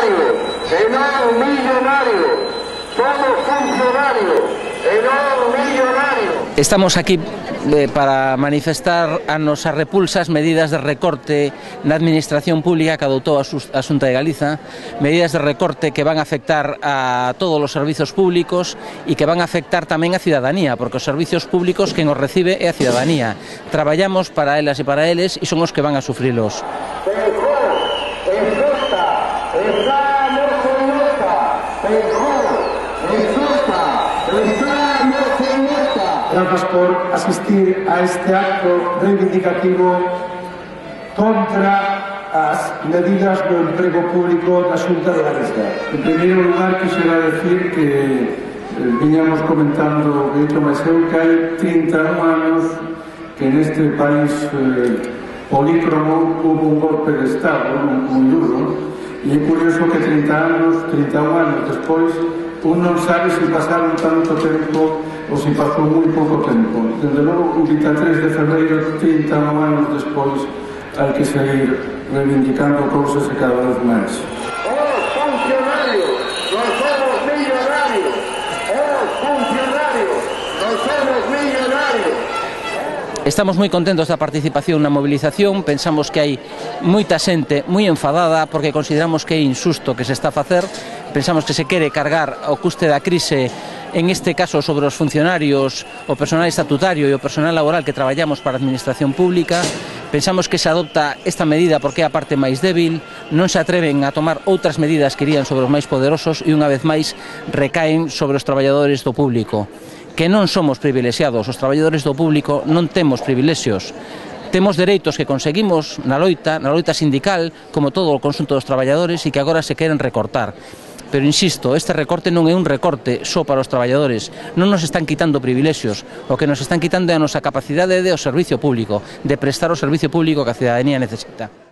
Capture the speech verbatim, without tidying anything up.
funcionario, e non millonario. Somos funcionarios, e non millonario. Estamos aquí eh, para manifestar a nosa repulsa as medidas de recorte na administración pública que adoptou a Xunta de Galiza, medidas de recorte que van a afectar a todos os servizos públicos e que van a afectar tamén a cidadanía, porque os servizos públicos quen os recibe é a cidadanía. Traballamos para elas e para eles e son os que van a sufrilos. Gracias por asistir a este acto reivindicativo contra as medidas do emprego público da Xunta de Galiza. En primeiro lugar, quixera decir que eh, viñamos comentando Benito máis eu que hai trinta e un anos que neste país eh, polícromo hubo un golpe de Estado moi duro, e é curioso que trinta anos, trinta e un anos despois, un non sabe se pasaron tanto tempo ou se pasou moi pouco tempo. Desde logo, o vinte e tres de febreiro, trinta e un anos despois, hai que seguir reivindicando cousas e cada vez máis. Os funcionarios, non somos millonarios. Os funcionarios, non somos millonarios. Estamos moi contentos da participación na movilización, pensamos que hai moita xente moi enfadada porque consideramos que é injusto que se está a facer, pensamos que se quere cargar o custe da crise, en este caso sobre os funcionarios, o personal estatutario e o personal laboral que traballamos para a administración pública. Pensamos que se adopta esta medida porque é a parte máis débil, non se atreven a tomar outras medidas que irían sobre os máis poderosos e unha vez máis recaen sobre os traballadores do público. Que non somos privilexiados, os traballadores do público non temos privilexios. Temos dereitos que conseguimos na loita, na loita sindical, como todo o conxunto dos traballadores e que agora se queren recortar. Pero insisto, este recorte non é un recorte só para os traballadores, non nos están quitando privilexios, o que nos están quitando é a nosa capacidade de o servicio público, de prestar o servicio público que a cidadanía necesita.